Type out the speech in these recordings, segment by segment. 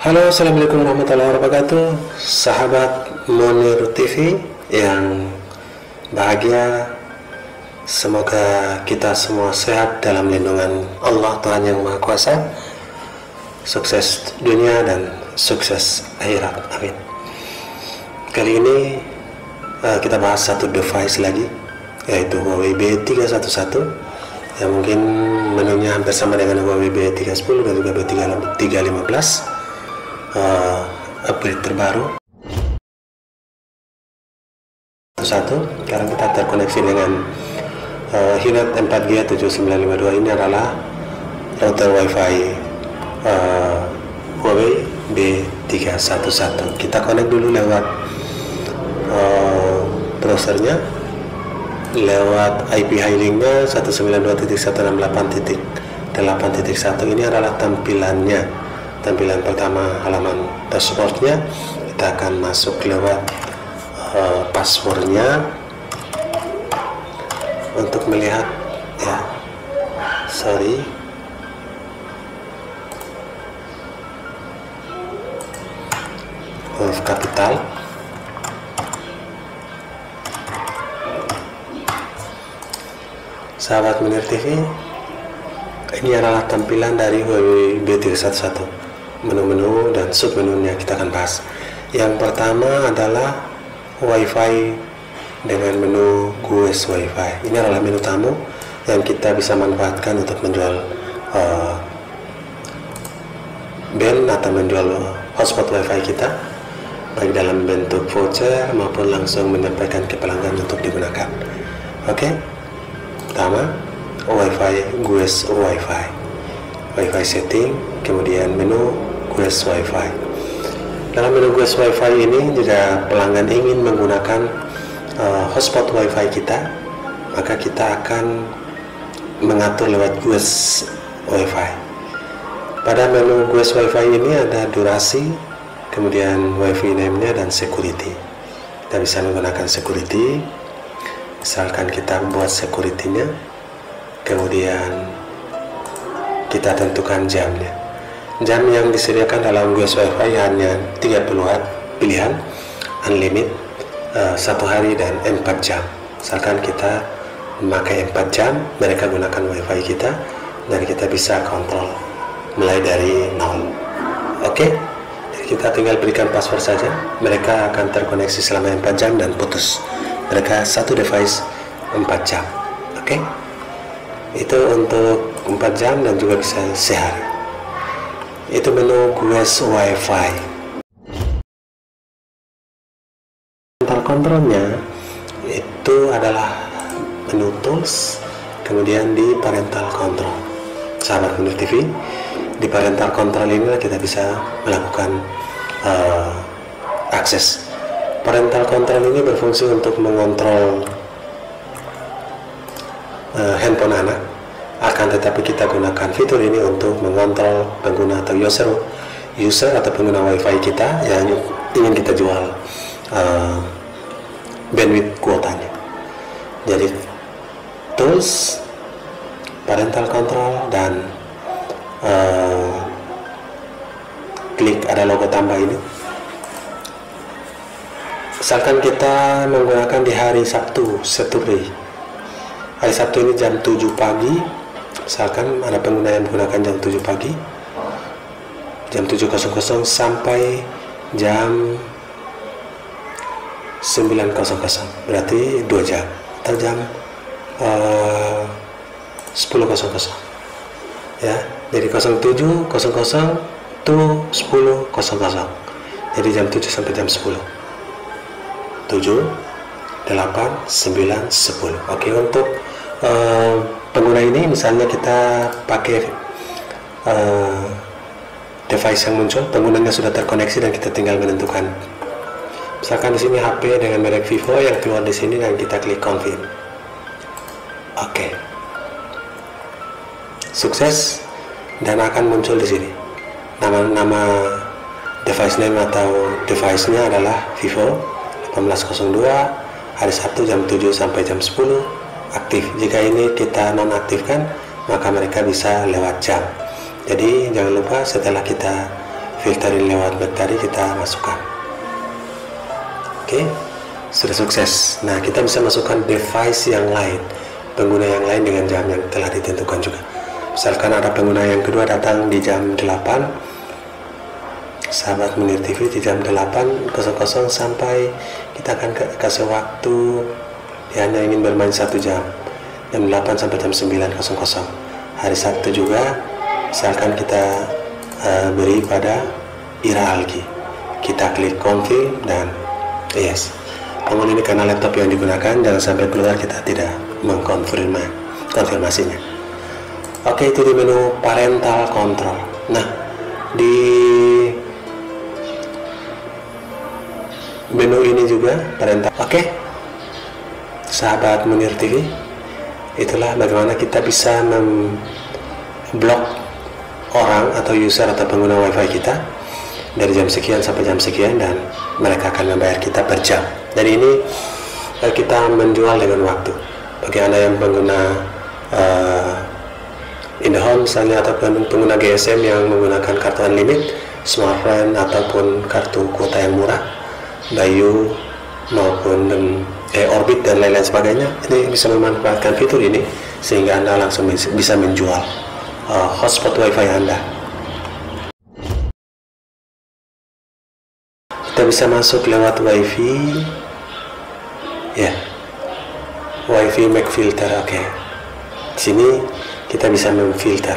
Halo, assalamualaikum warahmatullahi wabarakatuh, sahabat Monir TV yang bahagia. Semoga kita semua sehat dalam lindungan Allah Tuhan Yang Maha Kuasa, sukses dunia dan sukses akhirat, amin. Kali ini kita bahas satu device lagi, yaitu Huawei B311 yang mungkin menunya hampir sama dengan Huawei B310 dan juga B315, upgrade terbaru. Sekarang kita terkoneksi dengan Hewlett 4G 7952. Ini adalah router WiFi Huawei B311. Kita connect dulu lewat browsernya, lewat IP high linknya 192.168.8.1. Ini adalah tampilan pertama, halaman dashboardnya. Kita akan masuk lewat passwordnya untuk melihat huruf kapital. Sahabat Monir TV, ini adalah tampilan dari Huawei B311. Menu-menu dan submenunya kita akan bahas. Yang pertama adalah WiFi dengan menu GUES WiFi. Ini adalah menu tamu yang kita bisa manfaatkan untuk menjual band atau menjual hotspot WiFi kita, baik dalam bentuk voucher maupun langsung menyampaikan ke pelanggan untuk digunakan. Oke, pertama WiFi GUES WiFi, WiFi setting, kemudian menu GUES WiFi. Dalam menu GUES WiFi ini, jika pelanggan ingin menggunakan hotspot WiFi kita, maka kita akan mengatur lewat GUES WiFi. Pada menu GUES WiFi ini ada durasi, kemudian WiFi name-nya dan security. Kita bisa menggunakan security, misalkan kita buat security-nya, kemudian kita tentukan jamnya. Jam yang disediakan dalam GUES WiFi hanya 30 pilihan, unlimited, 1 hari dan 4 jam. Misalkan kita memakai 4 jam, mereka gunakan WiFi kita, dan kita bisa kontrol mulai dari 0. Oke, jadi kita tinggal berikan password saja, mereka akan terkoneksi selama 4 jam dan putus. Mereka satu device 4 jam. Oke, itu untuk 4 jam dan juga bisa sehari. Itu menu GUES WiFi. Kontrolnya itu adalah menu tools, kemudian di parental control. Sahabat Monir TV, di parental control ini kita bisa melakukan akses. Parental control ini berfungsi untuk mengontrol handphone anak, akan tetapi kita gunakan fitur ini untuk mengontrol pengguna atau user atau pengguna WiFi kita yang ingin kita jual bandwidth kuotanya. Jadi tools, parental control, dan klik ada logo tambah ini. Misalkan kita menggunakan di hari Sabtu, Saturday. Hari Sabtu ini jam 7 pagi. Misalkan ada pengguna yang menggunakan jam 7 pagi, jam 7.00 sampai jam 9.00, berarti 2 jam, atau jam 10.00 ya. Jadi 07.00 to 10.00, jadi jam 7 sampai jam 10. 7, 8, 9, 10. Oke, untuk pengguna ini misalnya kita pakai device yang muncul, penggunanya sudah terkoneksi dan kita tinggal menentukan. Misalkan di sini HP dengan merek Vivo yang keluar di sini, dan kita klik confirm. Oke, sukses, dan akan muncul di sini nama device name atau device-nya adalah Vivo 1802, hari Sabtu jam 7 sampai jam 10 aktif. Jika ini kita nonaktifkan, maka mereka bisa lewat jam. Jadi jangan lupa setelah kita filterin lewat bakteri, kita masukkan. Oke, sudah sukses. Nah, kita bisa masukkan device yang lain, pengguna yang lain dengan jam yang telah ditentukan juga. Misalkan ada pengguna yang kedua datang di jam 8, sahabat Munir TV di jam 8.00 sampai kita akan kasih waktu, dia hanya ingin bermain 1 jam 8 sampai jam 9.00. Hari Sabtu juga misalkan kita beri pada Ira Algi, kita klik confirm dan yes. Namun ini karena laptop yang digunakan, jangan sampai keluar kita tidak mengkonfirmasinya. Oke, itu di menu parental control. Nah, di menu ini juga parental. Oke, sahabat Munir TV, itulah bagaimana kita bisa memblok orang atau user atau pengguna wifi kita dari jam sekian sampai jam sekian, dan mereka akan membayar kita per jam. Dan ini kita menjual dengan waktu. Bagi Anda yang pengguna IndiHome misalnya, atau pengguna GSM yang menggunakan kartu unlimited, smartphone ataupun kartu kuota yang murah, Bayu maupun Orbit dan lain-lain sebagainya, ini bisa memanfaatkan fitur ini sehingga Anda langsung bisa menjual hotspot wifi Anda. Kita bisa masuk lewat wifi ya, wifi make filter. Oke, di sini kita bisa memfilter.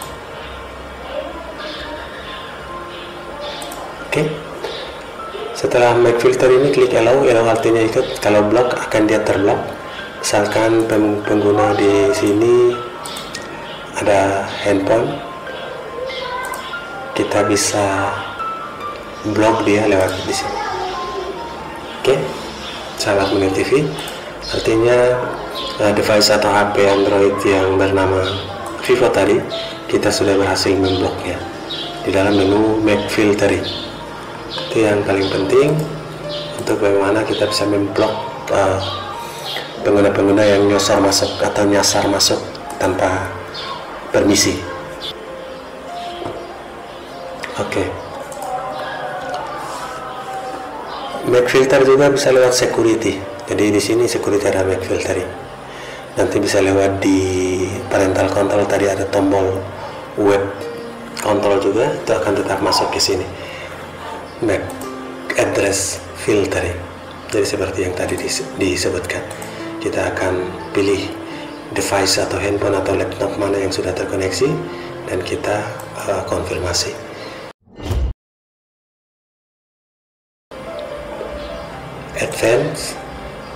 Oke, setelah make filter ini klik allow artinya ikut. Kalau block akan dia terblok. Misalkan pengguna di sini ada handphone, kita bisa blok dia lewat di sini. Oke, sahabat Munir TV, artinya device atau HP Android yang bernama Vivo tadi kita sudah berhasil membloknya di dalam menu make filtering. Itu yang paling penting untuk bagaimana kita bisa memblok pengguna-pengguna yang nyasar masuk tanpa permisi. Oke. Make filter juga bisa lewat security. Jadi di sini security ada make filtering. Nanti bisa lewat di parental control, tadi ada tombol web control juga, itu akan tetap masuk ke sini. Make address filtering. Jadi seperti yang tadi disebutkan, kita akan pilih device atau handphone atau laptop mana yang sudah terkoneksi dan kita konfirmasi. Advance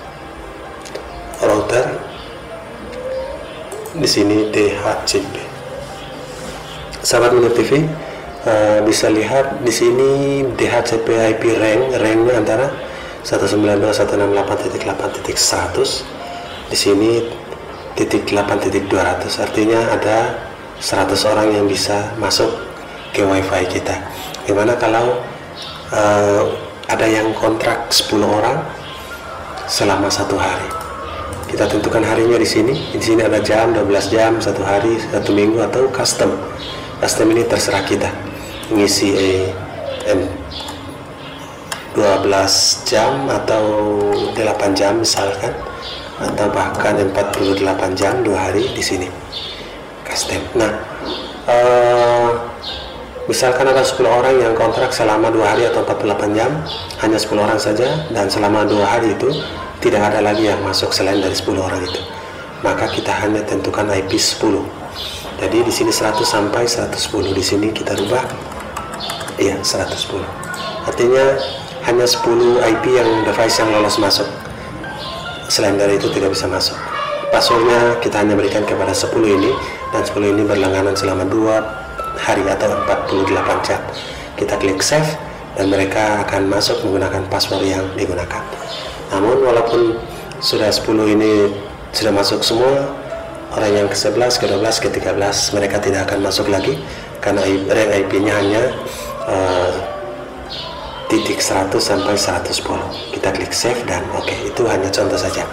router, di sini DHCP. Sahabat Munir TV bisa lihat di sini DHCP IP ranknya antara 192.168.8.100. Di sini titik 8.200, artinya ada 100 orang yang bisa masuk ke wifi kita. Gimana kalau ada yang kontrak 10 orang selama 1 hari? Kita tentukan harinya di sini. Di sini ada jam, 12 jam, 1 hari, 1 minggu, atau custom. Custom ini terserah kita. Ngisi 12 jam atau 8 jam misalkan, atau bahkan 48 jam 2 hari di sini. Custom. Nah, misalkan ada 10 orang yang kontrak selama 2 hari atau 48 jam, hanya 10 orang saja, dan selama 2 hari itu tidak ada lagi yang masuk selain dari 10 orang itu. Maka kita hanya tentukan IP 10. Jadi di sini 100 sampai 110, di sini kita rubah ya 110. Artinya hanya 10 IP yang device yang lolos masuk. Selain dari itu tidak bisa masuk. Passwordnya kita hanya berikan kepada 10 ini, dan 10 ini berlangganan selama 2 hari atau 48 jam. Kita klik save dan mereka akan masuk menggunakan password yang digunakan. Namun walaupun sudah 10 ini sudah masuk semua, orang yang ke-11, ke-12, ke-13 mereka tidak akan masuk lagi karena rank IP-nya hanya titik 100 sampai 110. Kita klik save dan oke. Itu hanya contoh saja.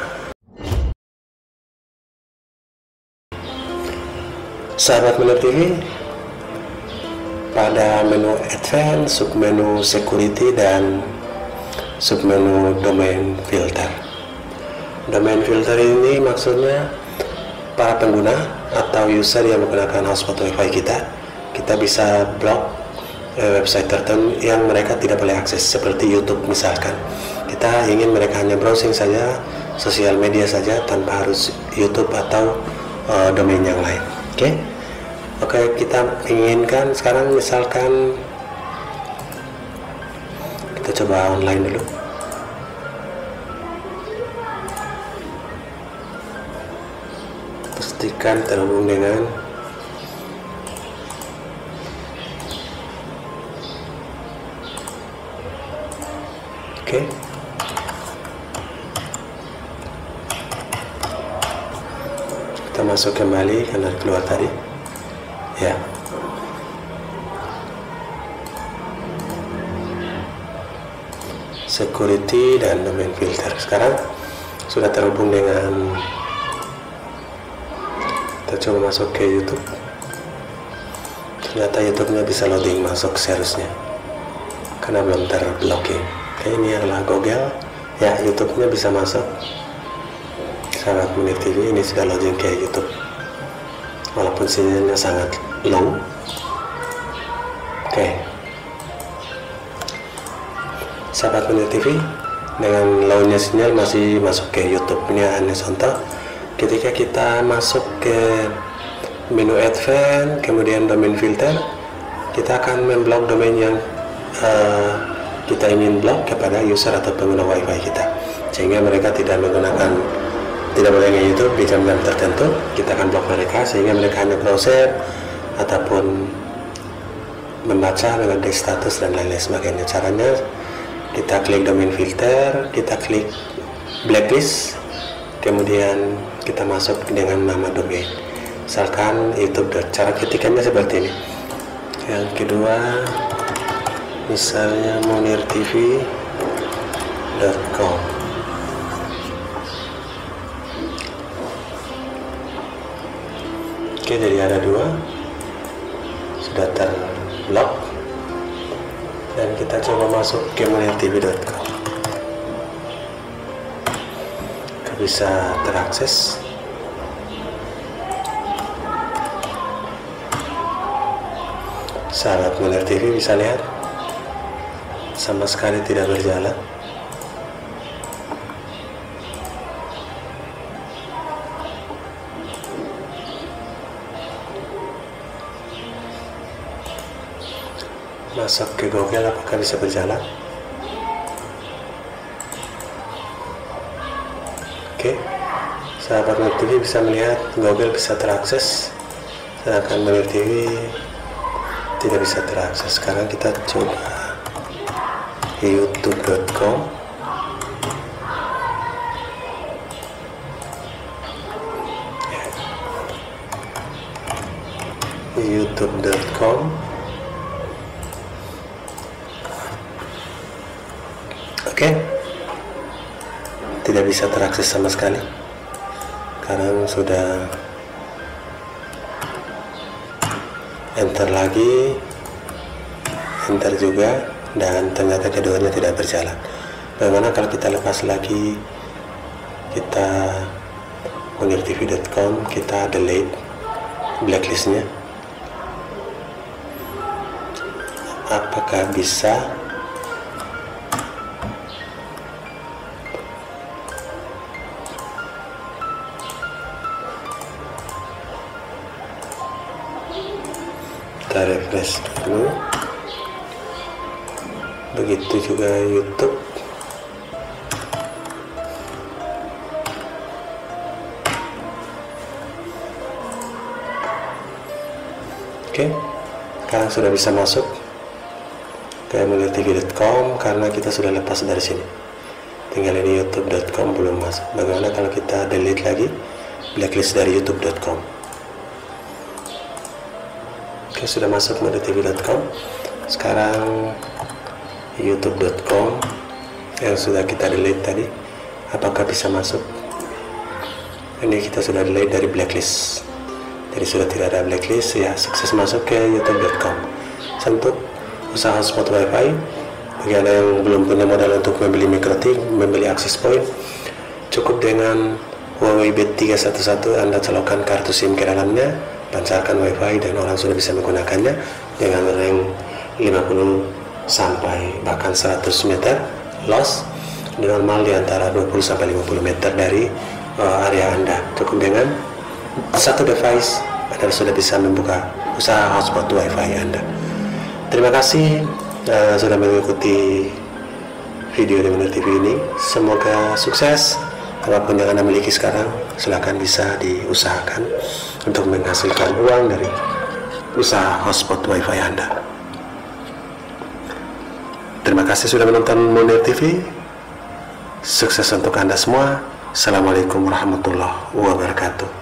Sahabat Munir TV, pada menu advance, submenu security, dan submenu domain filter. Domain filter ini maksudnya para pengguna atau user yang menggunakan hotspot wifi kita bisa blok website tertentu yang mereka tidak boleh akses, seperti YouTube misalkan. Kita ingin mereka hanya browsing saja, sosial media saja, tanpa harus YouTube atau domain yang lain. Oke, kita inginkan sekarang misalkan kita coba online dulu. Pastikan terhubung dengan kita masuk kembali karena keluar tadi ya. Security dan domain filter sekarang sudah terhubung dengan. Kita coba masuk ke YouTube. Ternyata YouTube-nya bisa loading masuk seharusnya karena belum terblocking. Ini adalah Google ya, YouTube-nya bisa masuk. Sahabat Munir TV ini sudah loading ke YouTube walaupun sinyalnya sangat low. Sahabat Munir TV, dengan low-nya sinyal masih masuk ke YouTube. Ini hanya contoh. Ketika kita masuk ke menu advance, kemudian domain filter, kita akan memblok domain yang kita ingin blok kepada user atau pengguna wifi kita, sehingga mereka tidak boleh nge YouTube di jam-jam tertentu. Kita akan blok mereka sehingga mereka hanya browser ataupun membaca, mengupdate status dan lain-lain sebagainya. Caranya kita klik domain filter, kita klik blacklist, kemudian kita masuk dengan nama domain, misalkan YouTube. Cara ketikannya seperti ini. Yang kedua misalnya munirtv.com. Jadi ada dua sudah terblok, dan kita coba masuk ke munirtv.com. Bisa terakses. Sahabat Munir TV bisa lihat sama sekali tidak berjalan. Masuk ke Google, apakah bisa berjalan? Sahabat Munir TV bisa melihat Google bisa terakses, sedangkan Munir TV tidak bisa terakses. Sekarang kita coba youtube.com. youtube.com. Tidak bisa terakses sama sekali. Sekarang sudah enter lagi, enter juga, dan ternyata keduanya tidak berjalan. Bagaimana kalau kita lepas lagi, kita munirtv.com, kita delete blacklistnya? Apakah bisa? Kita refresh dulu. Begitu juga YouTube. Sekarang sudah bisa masuk ke munirtv.com karena kita sudah lepas dari sini. Tinggal ini youtube.com belum masuk. Bagaimana kalau kita delete lagi blacklist dari youtube.com? Sudah masuk munirtv.com. Sekarang youtube.com yang sudah kita delete tadi, apakah bisa masuk? Ini kita sudah delete dari blacklist, jadi sudah tidak ada blacklist ya. Sukses masuk ke youtube.com. untuk usaha hotspot wifi. Bagi Anda yang belum punya modal untuk membeli MikroTik, membeli access point, cukup dengan Huawei B311 Anda colokkan kartu SIM ke dalamnya, pancarkan wifi dan orang sudah bisa menggunakannya dengan range 50 sampai bahkan 100 meter loss, normal di antara 20 sampai 50 meter dari area Anda. Cukup dengan satu device Anda sudah bisa membuka usaha hotspot wifi Anda. Terima kasih sudah mengikuti video di Menur TV ini. Semoga sukses. Apapun yang Anda miliki sekarang, silakan bisa diusahakan untuk menghasilkan uang dari usaha hotspot wifi Anda. Terima kasih sudah menonton Menur TV. Sukses untuk Anda semua. Assalamualaikum warahmatullahi wabarakatuh.